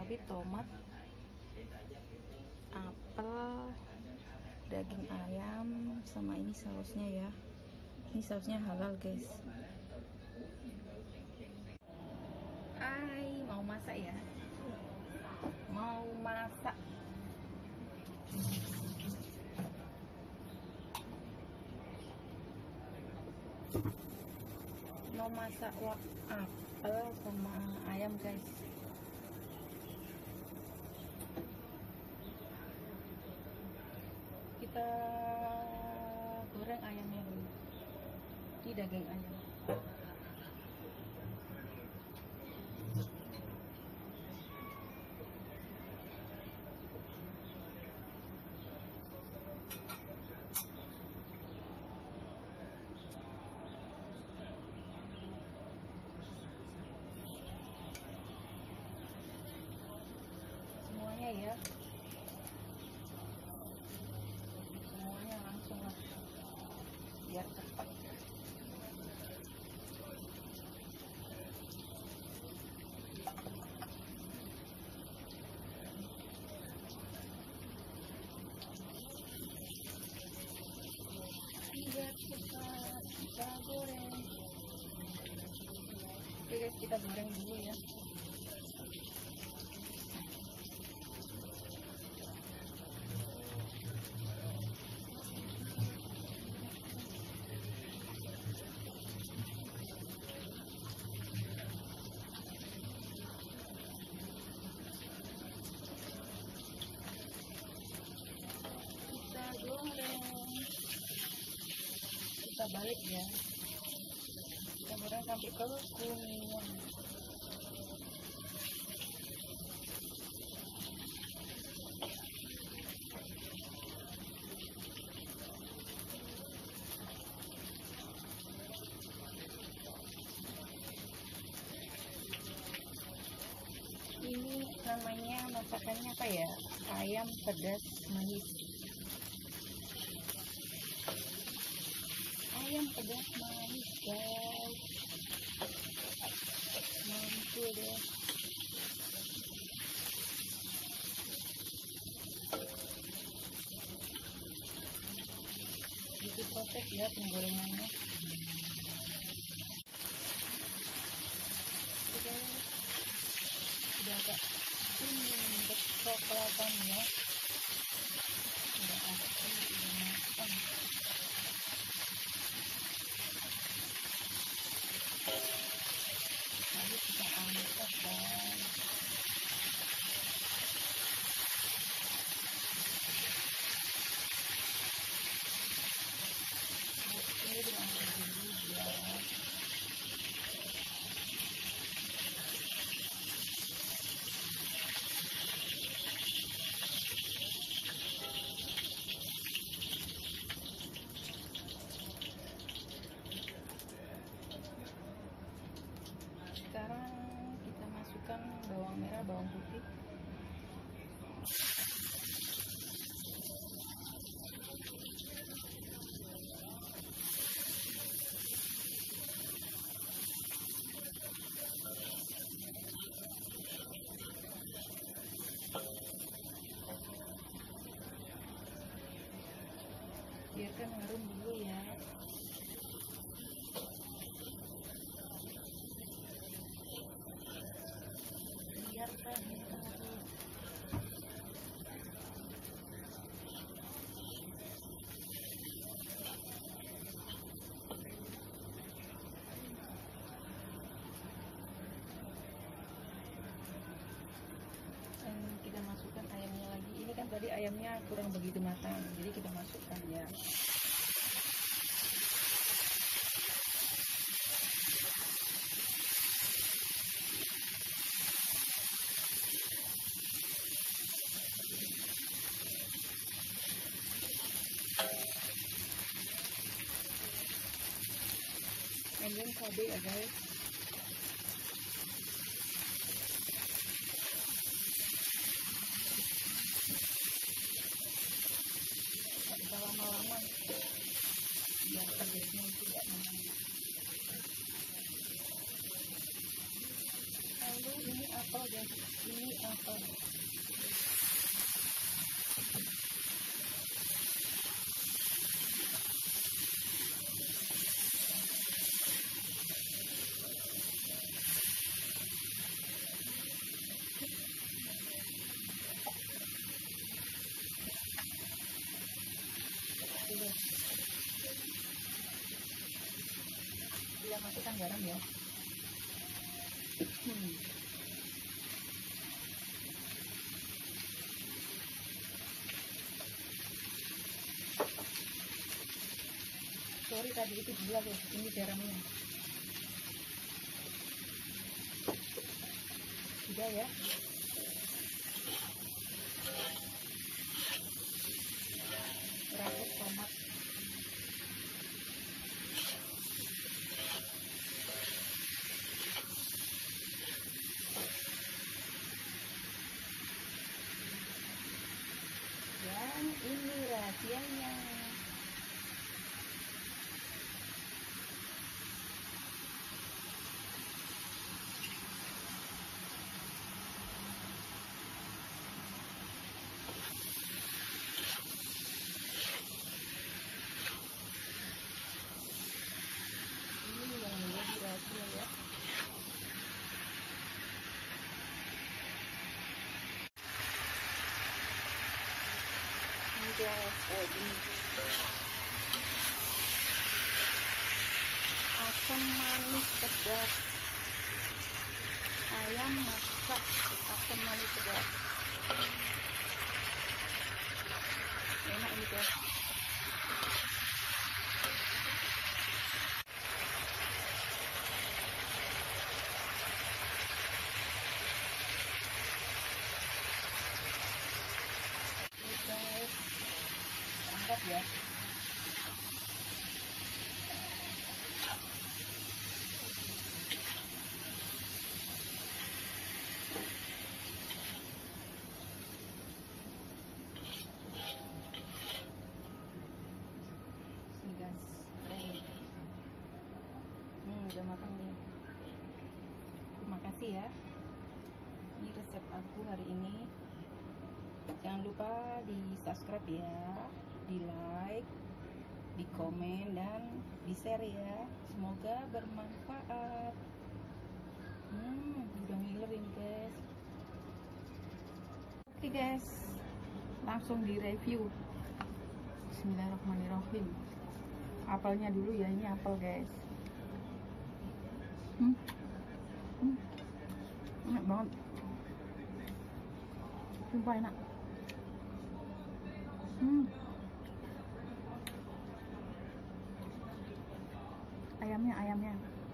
cabai, tomat, apel, daging ayam, sama ini sausnya ya. Ini sausnya halal guys. Hai, mau masak ya? Mau masak. Mau masak apel sama ayam guys. Kita goreng ayamnya dulu. Ini daging ayam. Semuanya ya. Semuanya langsung lah. Biar cepat. Biar cepat kita goreng. Oke guys, kita goreng dulu ya. Kita balik ya, kita goreng sampai kekuningan. Ini namanya masakannya apa ya? Ayam pedas manis. Ayam pedas manis guys, mantul deh. Itu proses ya penggorengannya. Oke, udah agak kecoklatan ya. Udah agak udah matang. Lalu kita angkat guys. Oke, diangkat dulu ya. Sekarang kita masukkan bawang merah, bawang putih. Biarkan harum dulu ya. Biarkan harum. Dan kita masukkan ayamnya lagi. Ini kan tadi ayamnya kurang begitu matang, jadi kita masukkan ya. And then cabai ya guys. Kita lama-lama biar pedasnya tidak menambah. Lalu ini apel dan Ini apa? Bila masukkan garam ya. Sorry tadi itu gula guys, ini garamnya. Sudah ya. Rakit tomat. Dan ini rahasianya. Ini yang menjadi rahasia ya. Ini guys, ini asam manis pedas ayam masak asam manis pedas. Enak ini guys. Ini guys, angkat ya. Udah matang nih. Terima kasih ya. Ini resep aku hari ini. Jangan lupa di subscribe ya, di like, di komen, dan di share ya. Semoga bermanfaat. Udah ngiler ini guys. Oke guys, langsung di review. Bismillahirrahmanirrahim. Apelnya dulu ya, ini apel guys. Enak banget, sumpah enak. Ayamnya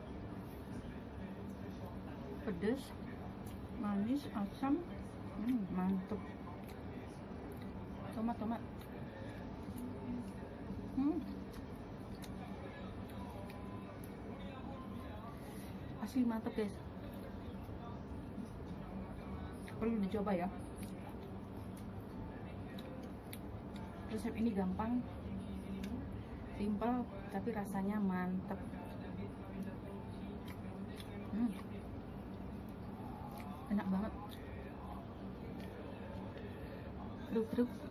pedas, manis, asam, mantep. Tomat asli mantep guys, perlu dicoba ya. Resep ini gampang, simple, tapi rasanya mantep. Enak banget. Terus